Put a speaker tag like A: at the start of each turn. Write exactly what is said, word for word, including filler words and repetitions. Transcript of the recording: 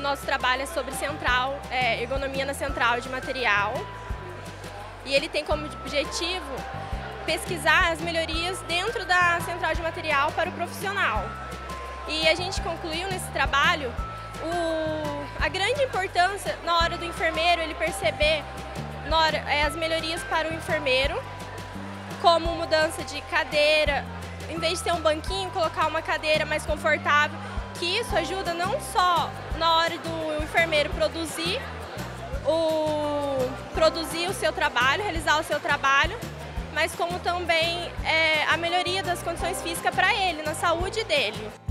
A: nosso trabalho é sobre central, é, ergonomia na central de material. E ele tem como objetivo pesquisar as melhorias dentro da central de material para o profissional. E a gente concluiu nesse trabalho o, a grande importância na hora do enfermeiro ele perceber na hora, é, as melhorias para o enfermeiro, como mudança de cadeira, em vez de ter um banquinho, colocar uma cadeira mais confortável, que isso ajuda não só na hora do enfermeiro produzir o, produzir o seu trabalho, realizar o seu trabalho, mas como também é, a melhoria das condições físicas para ele, na saúde dele.